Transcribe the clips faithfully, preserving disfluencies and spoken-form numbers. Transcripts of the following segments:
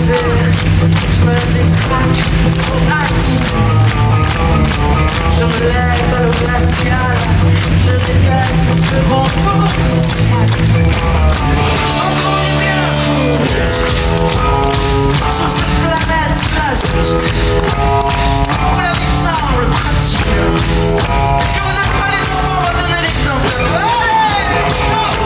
je me détraque, trop attisé. Je me lève à l'eau glaciale, je déteste ce vent fort social. On est bien trop vite sur cette planète plastique où la vie semble pratique. Est-ce que vous êtes prêts les enfants? On va donner l'exemple. Allez, chaud!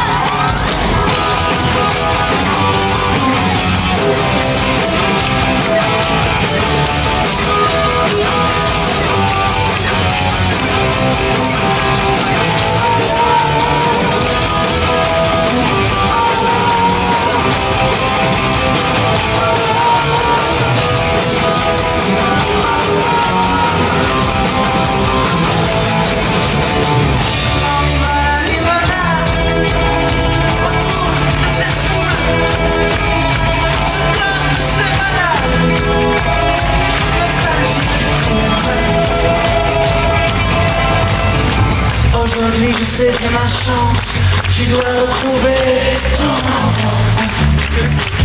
Aujourd'hui je sais que c'est ma chance, tu dois retrouver ton enfant.